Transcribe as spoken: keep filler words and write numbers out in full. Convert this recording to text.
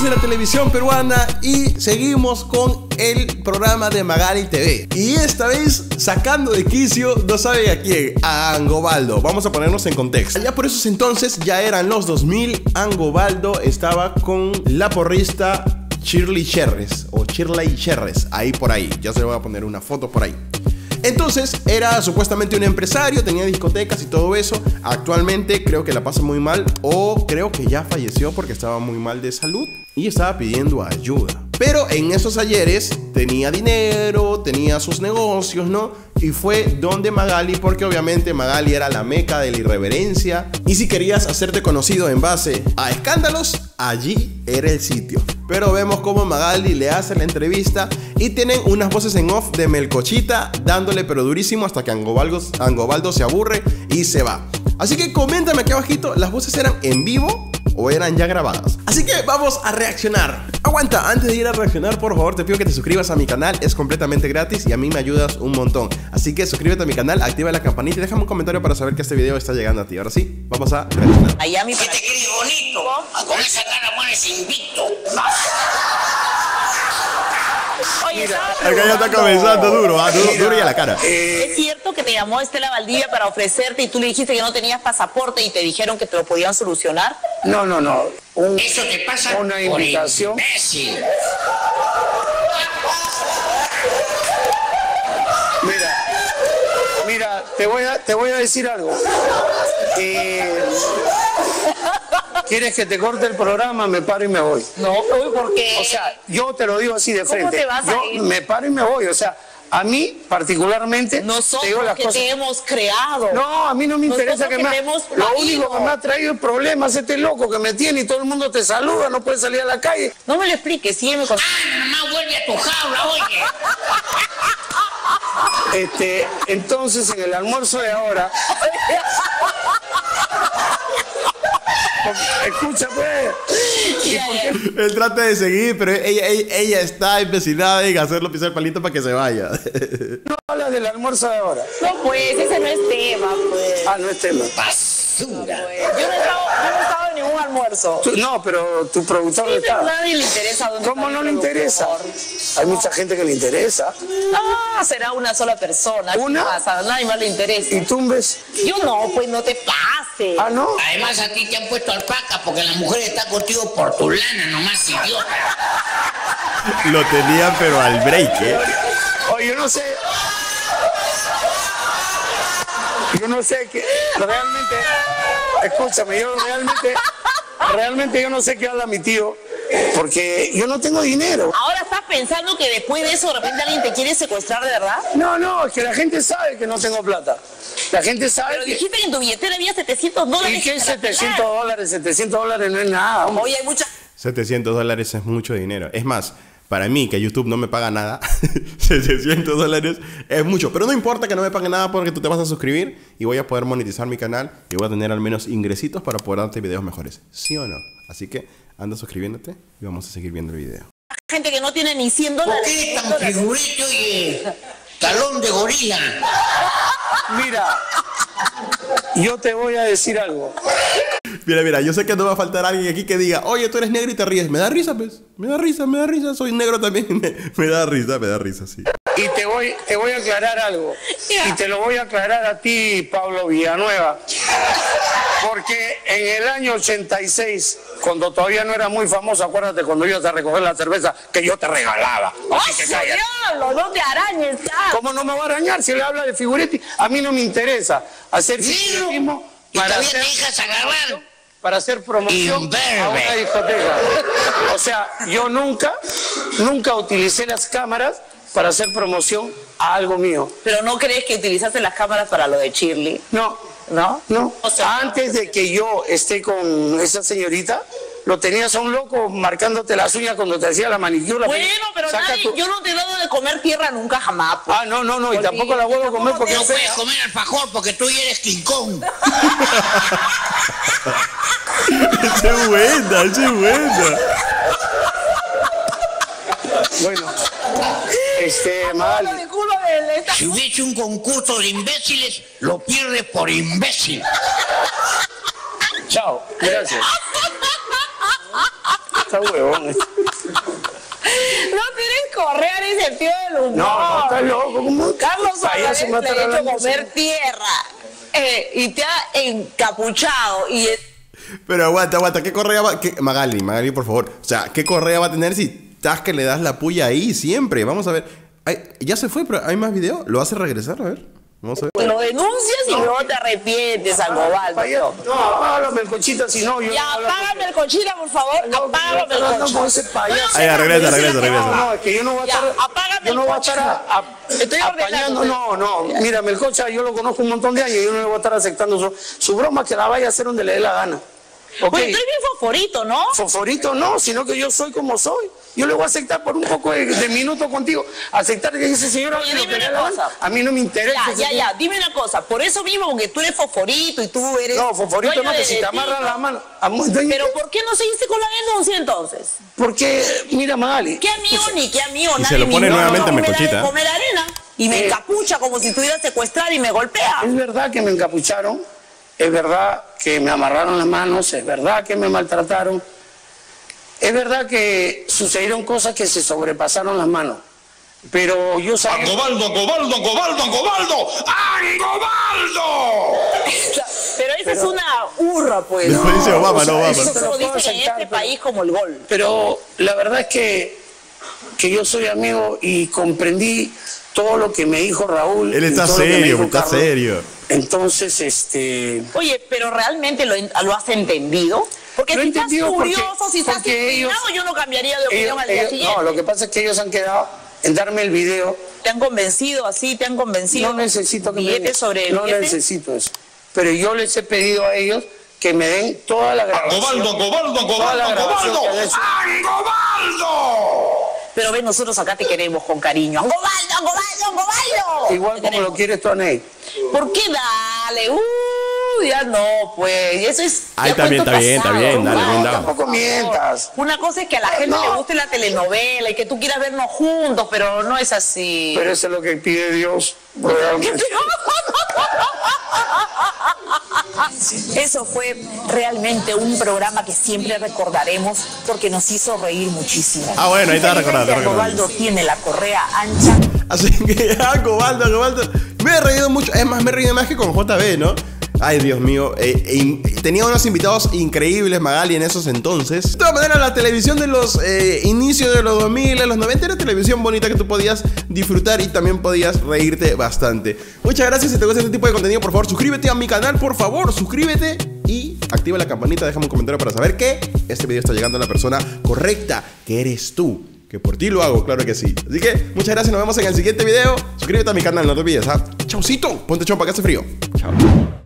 de la televisión peruana y seguimos con el programa de Magali T V. Y esta vez sacando de quicio, no saben a quién, a Angobaldo. Vamos a ponernos en contexto. Ya por esos entonces, ya eran los dos mil, Angobaldo estaba con la porrista Shirley Cherres o Shirley Cherres, ahí por ahí. Ya se le voy a poner una foto por ahí. Entonces era supuestamente un empresario, tenía discotecas y todo eso. Actualmente creo que la pasa muy mal, o creo que ya falleció porque estaba muy mal de salud y estaba pidiendo ayuda. Pero en esos ayeres tenía dinero, tenía sus negocios, ¿no? Y fue donde Magali, porque obviamente Magali era la meca de la irreverencia. Y si querías hacerte conocido en base a escándalos, allí era el sitio. Pero vemos cómo Magali le hace la entrevista y tienen unas voces en off de Melcochita dándole pero durísimo hasta que Angobaldo, Angobaldo se aburre y se va. Así que coméntame aquí abajito, ¿las voces eran en vivo o eran ya grabadas? Así que vamos a reaccionar. Aguanta, antes de ir a reaccionar, por favor te pido que te suscribas a mi canal. Es completamente gratis y a mí me ayudas un montón. Así que suscríbete a mi canal, activa la campanita y déjame un comentario para saber que este video está llegando a ti. Ahora sí, vamos a reaccionar. Allá mi que te quieres bonito, con esa cara mueres invicto. Oye, Acá ya está comenzando duro, ah, duro, duro y a la cara. eh, ¿es cierto que te llamó Estela Valdivia para ofrecerte y tú le dijiste que no tenías pasaporte y te dijeron que te lo podían solucionar? No, no, no. Un, Eso te pasa una por invitación. imbécil. Mira, mira, te voy a, te voy a decir algo. Eh, ¿Quieres que te corte el programa? Me paro y me voy. No, ¿por qué? O sea, yo te lo digo así de frente. ¿Cómo te vas a yo ir? me paro y me voy. O sea, a mí particularmente Nosotros te digo las que cosas. te hemos creado. No, a mí no me interesa que, que me... te hemos Lo parido. único que me ha traído es problemas este loco que me tiene y todo el mundo te saluda, no puedes salir a la calle. No me lo expliques, sígueme con... Ah, nomás vuelve a tu jaula, oye. Este, entonces en el almuerzo de ahora. Escucha, pues. ¿Y por qué? Él trata de seguir, pero ella, ella, ella está empecinada en hacerlo pisar el palito para que se vaya. No hablas del almuerzo de ahora. No, pues, ese no es tema, pues. Ah, no es tema. Basura. Pues, Yo no he estado, yo no he estado en ningún almuerzo. Tú- no, pero tu productor Sí, no pero está. nadie le interesa dónde ¿Cómo está no mi le interesa? productor. Hay mucha gente que le interesa. Ah, será una sola persona. ¿Una? ¿Qué pasa? A nadie más le interesa. ¿Y Tumbes? Yo no, pues no te pases. Ah, ¿no? Además a ti te han puesto alpaca porque la mujer está contigo por tu lana, nomás idiota. Lo tenían pero al break, ¿eh? Oye, yo no sé. Yo no sé qué. Realmente. Escúchame, yo realmente. Realmente yo no sé qué habla mi tío. Porque yo no tengo dinero. Ahora estás pensando que después de eso de repente alguien te quiere secuestrar de verdad. No, no, es que la gente sabe que no tengo plata. La gente sabe Pero que... dijiste que en tu billetera había setecientos dólares. ¿Y qué es que te la setecientos pelaron. dólares? setecientos dólares no es nada, hombre. Oye, hay mucha... setecientos dólares es mucho dinero. Es más, para mí, que YouTube no me paga nada, setecientos dólares es mucho. Pero no importa que no me pague nada porque tú te vas a suscribir y voy a poder monetizar mi canal y voy a tener al menos ingresitos para poder darte videos mejores. ¿Sí o no? Así que anda suscribiéndote y vamos a seguir viendo el video. gente que no tiene ni cien ¿Por dólares. qué eres tan figurito y talón de gorila? Mira, yo te voy a decir algo. Mira, mira, yo sé que no va a faltar alguien aquí que diga, oye, tú eres negro y te ríes. Me da risa, pues. Me da risa, me da risa. Soy negro también. Me, me da risa, me da risa, sí. Y te voy, te voy a aclarar algo. Y te lo voy a aclarar a ti, Pablo Villanueva. Porque en el año ochenta y seis, cuando todavía no era muy famoso, acuérdate cuando ibas a recoger la cerveza que yo te regalaba. Así que ¡Ay, cállate. diablo! No te arañes, ¿sabes? ¿Cómo no me va a arañar si le habla de figuretti? A mí no me interesa hacer figuretismo Y para todavía hacer, te dejas agarrar. para hacer promoción Imberbe. a una discoteca. O sea, yo nunca, nunca utilicé las cámaras para hacer promoción a algo mío. Pero ¿no crees que utilizaste las cámaras para lo de Shirley? No, ¿No? no. O sea, Antes de que yo esté con esa señorita, lo tenías a un loco marcándote las uñas cuando te hacía la manicura. Bueno, pero Saca nadie, tu- yo no te he dado de comer tierra nunca jamás. Pues. Ah, no, no, no, y tampoco la vuelvo a comer porque No no puedes pega. comer alfajor porque tú ya eres King Kong. ¡Esa es buena, esa es buena! Bueno, este, mal. Hablo de culo de esta- Si hubiese un concurso de imbéciles, lo pierdes por imbécil. Chao, gracias. Está huevón. No tienes correa ni sentido del humor. No, no, está loco. ¿Cómo? Carlos Payaso Suárez me le está ha hecho hablando comer así. tierra eh, y te ha encapuchado y... Pero aguanta, aguanta, ¿qué correa va? ¿Qué? Magali, Magali, por favor. O sea, ¿qué correa va a tener si estás que le das la puya ahí siempre? Vamos a ver. Ay, ya se fue, pero hay más video. ¿Lo hace regresar? A ver. Vamos a ver. Lo denuncias y luego te arrepientes, Sangobaldo. Payaso. No, apágalo, Melcochita, si no, yo. Ya, no hablo apágame el cochita, por favor. Apágame el con cochita. ese payaso. Ay, ya, regresa, regresa, regresa. No, no, es que yo no voy a Ya, estar. apágame yo no el voy a estar a- a- Estoy apañando. ordenando. No, no. Mira, Melcocha, yo lo conozco un montón de años. Yo no le voy a estar aceptando su, su broma, que la vaya a hacer donde le dé la gana. ¿Ok? Oye, estoy bien fosforito, ¿no? Fosforito no, sino que yo soy como soy. Yo le voy a aceptar por un poco de, de minuto contigo. Aceptar que ese señor Oye, haga lo dime que le dé una la cosa. gana. A mí no me interesa. Ya, ese ya, señor. ya. Dime una cosa. Por eso mismo, porque tú eres fosforito y tú eres... No, fosforito dueño no, que de si te ti, amarran ¿no? la mano. Amo- Pero ¿por qué no seguiste con la denuncia entonces? Porque, mira, Magali. ¿Qué amigo ni qué amigo? Y Nadie se lo pone ni- nuevamente no, en me da Melcochita. de comer arena y me Eh. encapucha como si estuviera secuestrada y me golpea. Es verdad que me encapucharon, es verdad que me amarraron las manos, es verdad que me maltrataron, es verdad que sucedieron cosas que se sobrepasaron las manos, pero yo sabía... ¡Angobaldo, Angobaldo, Angobaldo, Angobaldo! ¡Angobaldo! Pero esa es una hurra, pues. Después dice Obama, no Obama. Eso te se lo lo puedo dicen en aceptar, este pero- país como el gol. Pero la verdad es que, que yo soy amigo y comprendí todo lo que me dijo Raúl. Él y está todo lo que me serio, dijo está Carlos. serio. Entonces, este... Oye, pero ¿realmente lo, lo has entendido? Porque Lo he si estás entendido porque- furioso, si estás porque ellos- indignado, yo no cambiaría de opinión ellos- al día ellos- siguiente. no, lo que pasa es que ellos han quedado en darme el video. ¿Te han convencido así? ¿Te han convencido? No necesito que me ¿Billete den- sobre No billete? necesito eso. Pero yo les he pedido a ellos que me den toda la grabación. ¡Angobaldo, Angobaldo, toda la Angobaldo, grabación Angobaldo! que han hecho. ¡Angobaldo! Pero ven, nosotros acá te queremos con cariño. ¡Angobaldo, Angobaldo, Angobaldo! Igual Te como queremos. lo quieres tú, Aney. ¿Por qué dale? Uh, ya no, pues. Eso es. Ahí ya está bien, cuento está bien, está pasado. bien, dale, bien No, dado. tampoco mientas. Una cosa es que a la gente No. le guste la telenovela y que tú quieras vernos juntos, pero no es así. Pero eso es lo que pide Dios. realmente. Eso fue realmente un programa que siempre recordaremos porque nos hizo reír muchísimo. Ah, bueno, ahí está recordado, está recordado. Robaldo tiene la correa ancha. Así que ya, Angobaldo, Angobaldo. Me he reído mucho. Es más, me he reído más que con J B, ¿no? Ay, Dios mío. Eh, eh, in- tenía unos invitados increíbles, Magali, en esos entonces. De todas maneras, la televisión de los eh, inicios de los dos mil, de los noventa, era televisión bonita que tú podías disfrutar y también podías reírte bastante. Muchas gracias. Si te gusta este tipo de contenido, por favor, suscríbete a mi canal, por favor, suscríbete y activa la campanita. Déjame un comentario para saber que este video está llegando a la persona correcta, que eres tú. Que por ti lo hago, claro que sí. Así que muchas gracias, nos vemos en el siguiente video. Suscríbete a mi canal, no te olvides, ¿ah? Chaucito, ponte chompa que hace frío. Chao.